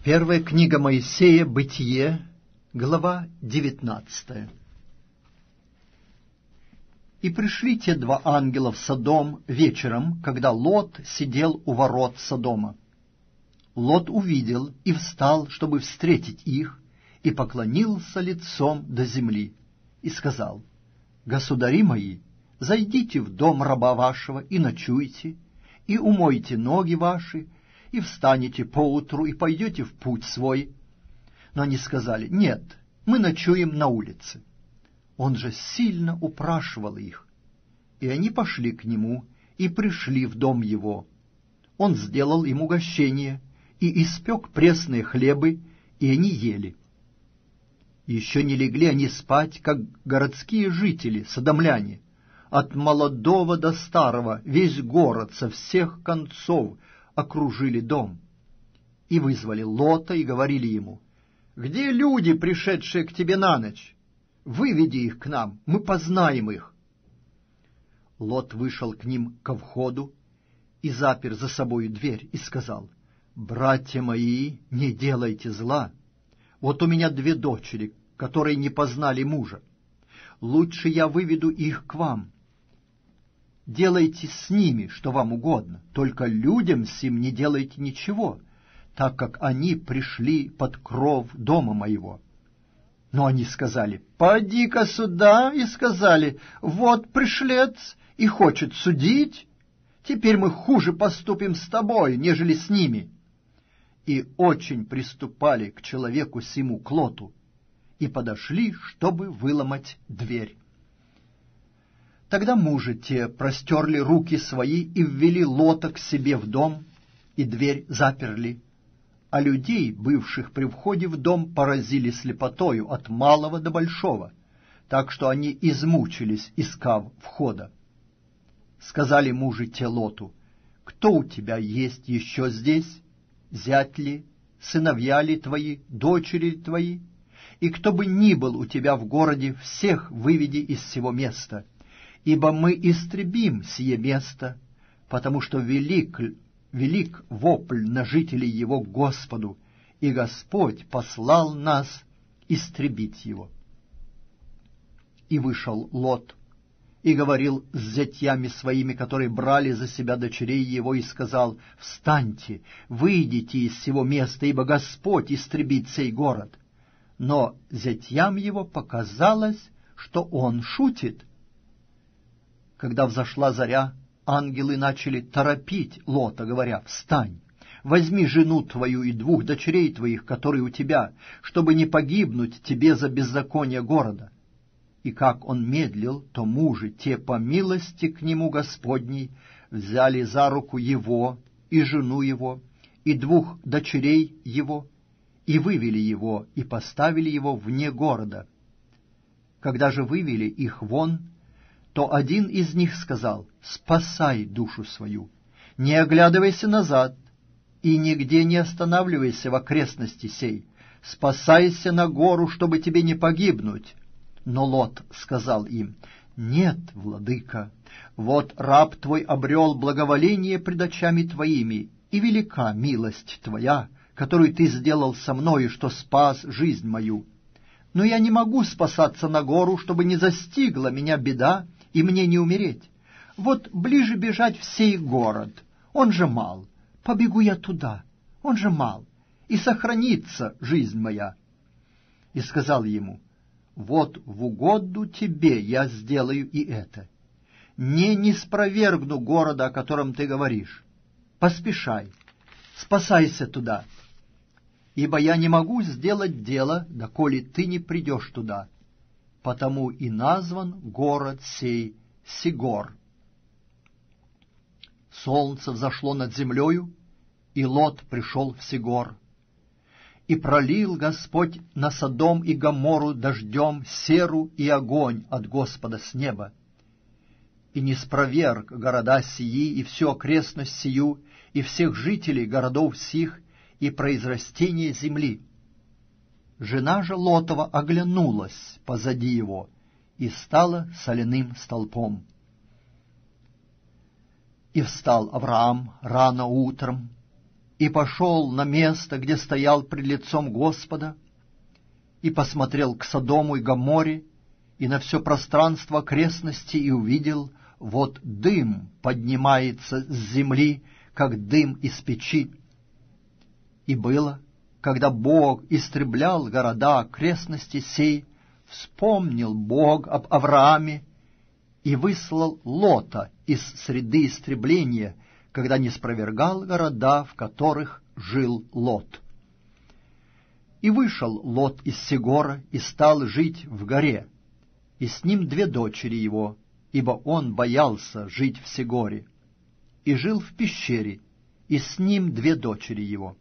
Первая книга Моисея, Бытие, глава 19. И пришли те два ангела в Содом вечером, когда Лот сидел у ворот Содома. Лот увидел и встал, чтобы встретить их, и поклонился лицом до земли, и сказал: «Государи мои, зайдите в дом раба вашего и ночуйте, и умойте ноги ваши, и встанете поутру, и пойдете в путь свой». Но они сказали: «Нет, мы ночуем на улице». Он же сильно упрашивал их, и они пошли к нему и пришли в дом его. Он сделал им угощение и испек пресные хлебы, и они ели. Еще не легли они спать, как городские жители, содомляне, от молодого до старого, весь город со всех концов окружили дом. И вызвали Лота и говорили ему: «Где люди, пришедшие к тебе на ночь? Выведи их к нам, мы познаем их». Лот вышел к ним ко входу и запер за собою дверь и сказал: «Братья мои, не делайте зла. Вот у меня 2 дочери, которые не познали мужа. Лучше я выведу их к вам. Делайте с ними, что вам угодно, только людям сим не делайте ничего, так как они пришли под кров дома моего». Но они сказали: «Поди-ка сюда», и сказали: «Вот пришлец и хочет судить. Теперь мы хуже поступим с тобой, нежели с ними». И очень приступали к человеку сему, к Лоту, и подошли, чтобы выломать дверь. Тогда мужи те простерли руки свои и ввели Лота к себе в дом, и дверь заперли. А людей, бывших при входе в дом, поразили слепотою от малого до большого, так что они измучились, искав входа. Сказали мужи те Лоту: «Кто у тебя есть еще здесь? Зять ли, сыновья ли твои, дочери ли твои? И кто бы ни был у тебя в городе, всех выведи из сего места, ибо мы истребим сие место, потому что велик вопль на жителей его к Господу, и Господь послал нас истребить его». И вышел Лот, и говорил с зятьями своими, которые брали за себя дочерей его, и сказал: «Встаньте, выйдите из сего места, ибо Господь истребит сей город». Но зятьям его показалось, что он шутит. Когда взошла заря, ангелы начали торопить Лота, говоря: «Встань, возьми жену твою и 2 дочерей твоих, которые у тебя, чтобы не погибнуть тебе за беззаконие города». И как он медлил, то мужи те, по милости к нему Господней, взяли за руку его и жену его и 2 дочерей его, и вывели его, и поставили его вне города. Когда же вывели их вон, то один из них сказал: «Спасай душу свою, не оглядывайся назад, и нигде не останавливайся в окрестности сей, спасайся на гору, чтобы тебе не погибнуть». Но Лот сказал им: «Нет, владыка, вот раб твой обрел благоволение пред очами твоими, и велика милость твоя, которую ты сделал со мною, что спас жизнь мою. Но я не могу спасаться на гору, чтобы не застигла меня беда, и мне не умереть. Вот ближе бежать в сей город, он же мал, побегу я туда, он же мал, и сохранится жизнь моя». И сказал ему: «Вот в угоду тебе я сделаю и это. Не спровергну города, о котором ты говоришь. Поспешай, спасайся туда, ибо я не могу сделать дело, доколе ты не придешь туда. Потому и назван город сей Сигор». Солнце взошло над землею, и Лот пришел в Сигор. И пролил Господь на Содом и Гоморру дождем серу и огонь от Господа с неба. И не спроверг города сии, и всю окрестность сию, и всех жителей городов сих, и произрастение земли. Жена же Лотова оглянулась позади его и стала соляным столпом. И встал Авраам рано утром, и пошел на место, где стоял пред лицом Господа, и посмотрел к Содому и Гоморре, и на все пространство окрестности, и увидел, вот дым поднимается с земли, как дым из печи. И было, когда Бог истреблял города окрестности сей, вспомнил Бог об Аврааме и выслал Лота из среды истребления, когда не спровергал города, в которых жил Лот. И вышел Лот из Сегора и стал жить в горе, и с ним 2 дочери его, ибо он боялся жить в Сегоре, и жил в пещере, и с ним 2 дочери его.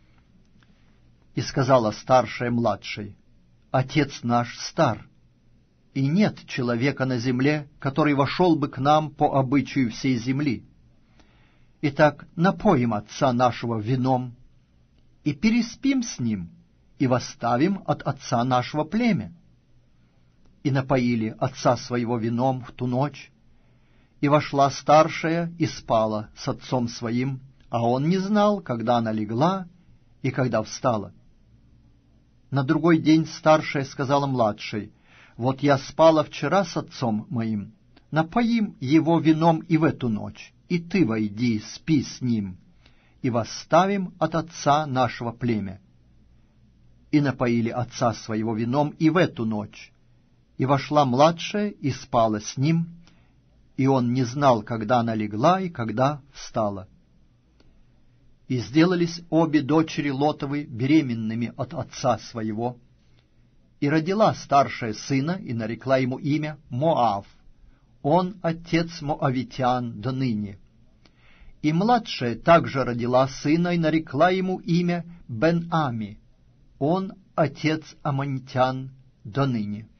И сказала старшая младшей: «Отец наш стар, и нет человека на земле, который вошел бы к нам по обычаю всей земли. Итак, напоим отца нашего вином, и переспим с ним, и восставим от отца нашего племя». И напоили отца своего вином в ту ночь, и вошла старшая и спала с отцом своим, а он не знал, когда она легла и когда встала. На другой день старшая сказала младшей: «Вот я спала вчера с отцом моим, напоим его вином и в эту ночь, и ты войди, спи с ним, и восставим от отца нашего племя». И напоили отца своего вином и в эту ночь, и вошла младшая и спала с ним, и он не знал, когда она легла и когда встала. И сделались обе дочери Лотовы беременными от отца своего, и родила старшая сына, и нарекла ему имя Моав. Он отец моавитян до ныне. И младшая также родила сына, и нарекла ему имя Бен-Ами. Он отец аммонитян до ныне.